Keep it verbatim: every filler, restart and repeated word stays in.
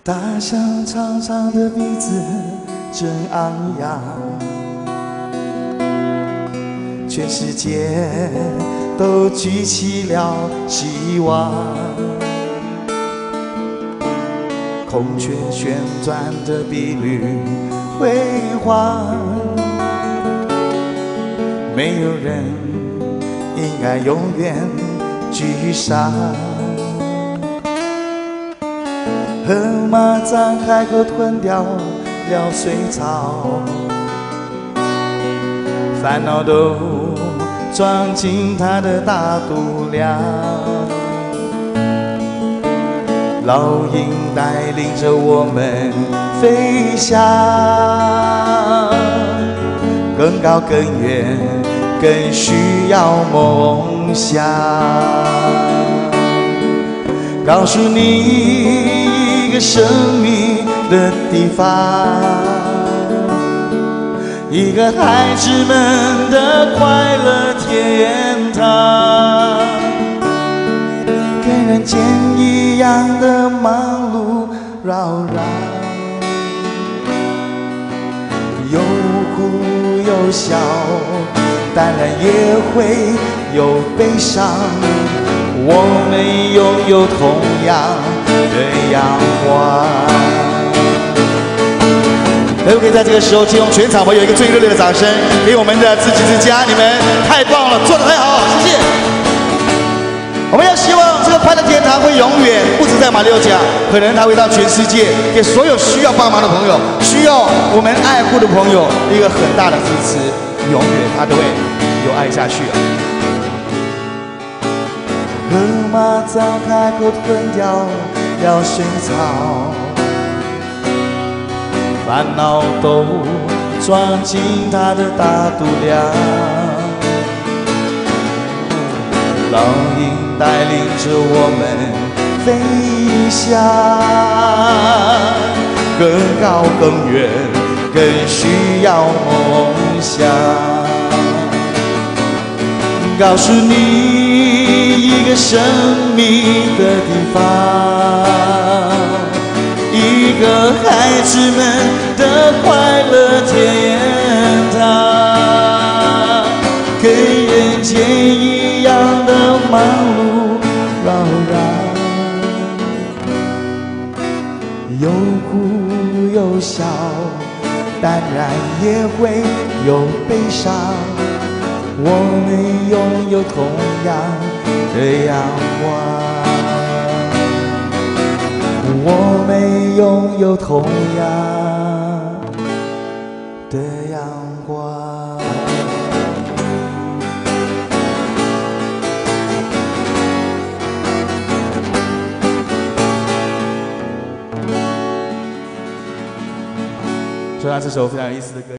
大象长长的鼻子真昂扬，全世界都举起了希望。孔雀旋转的碧绿辉煌，没有人应该永远沮丧。河马张开口吞掉了水草，烦恼都装进它的大肚量。老鹰带领着我们飞翔，更高更远，更需要梦想。告诉你一个神秘的地方，一个孩子们的快乐天堂，跟人间一样的忙碌扰攘，有哭有笑，当然也会有悲伤。我们拥有同样的阳光。可不可以在这个时候，借用全场朋友一个最热烈的掌声，给我们的自己之家，你们太棒了，做得太好，谢谢。我们要希望这个快乐天堂会永远不止在马六甲，可能它会到全世界，给所有需要帮忙的朋友、需要我们爱护的朋友一个很大的支持，永远它都会有爱下去。河马张开口吞掉了水草，烦恼都装进它的大肚量。老鹰带领着我们飞翔，更高更远，更需要梦想。告诉你一个神秘的地方，一个孩子们的快乐天堂，跟人间一样的忙碌扰攘，有哭有笑，当然也会有悲伤。我们拥有同样的阳光，我们拥有同样的阳光。说到这首非常有意思的歌。